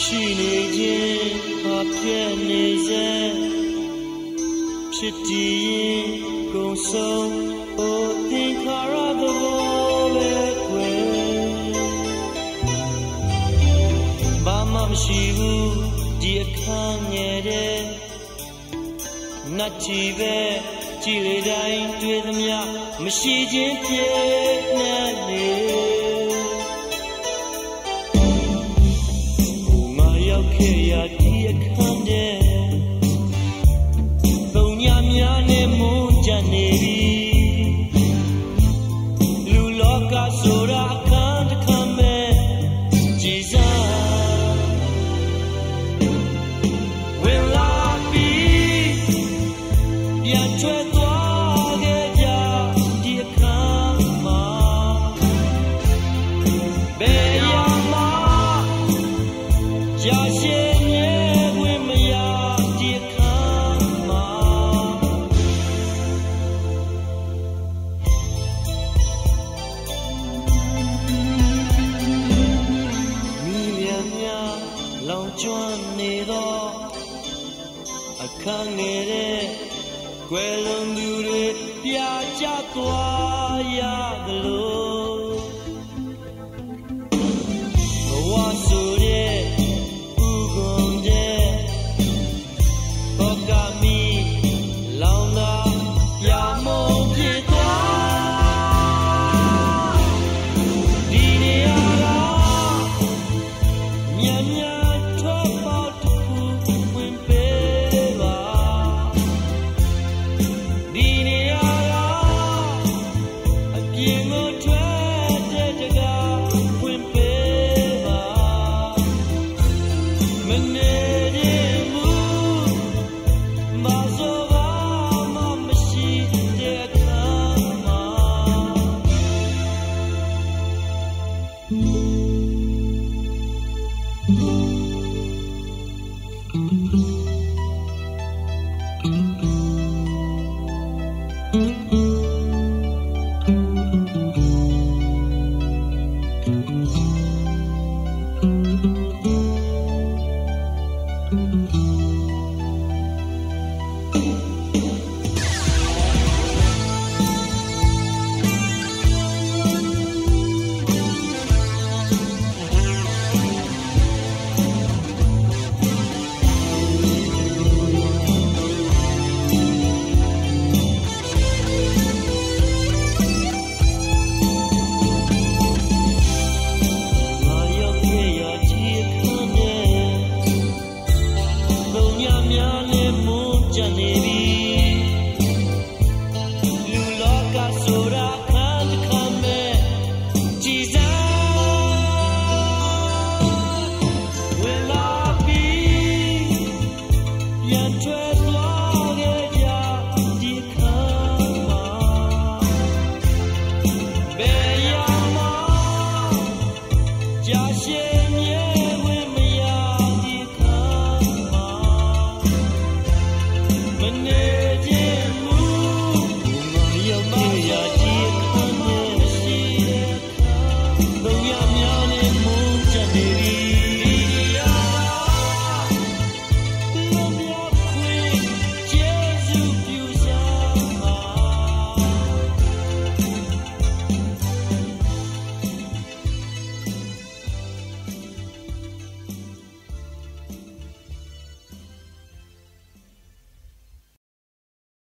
ရှိနေခြင်းအပြည့်နေစေဖြစ်တည်ရင်ကုန်ဆုံးအိုသင်္ခါရသဘောပဲကွယ်ဘာမှမရှိဘူးဒီအခန်းငယ်တဲ့နတ်ကြီးပဲကြည်လေတိုင်းတွေ့သမျှမရှိခြင်းပြည့်နေလေခဲ့ရဒီအခန်းတဲ့သုံးညများနဲ့မွန်းကြနေပြီလူလောကဆိုတာအခန်းတစ်ခန်းပဲကြည်စားဝင်လာပြီးပြန်ထွက်သွားခဲ့ကြဒီအခန်းမှာဘယ်ရမှာကြာရှည်လောင်ကျွမ်းနေသောအခန်းငယ်တဲ့ကွယ်လွန်သူတွေပြာကျသွားရသလိုဘဝဆိုတဲ့ဥကုန်တဲ့ဘောကမီလောင်တာပြမုံဖြစ်သွားဒီနေရာကမြန်မြန်ကြာရှည်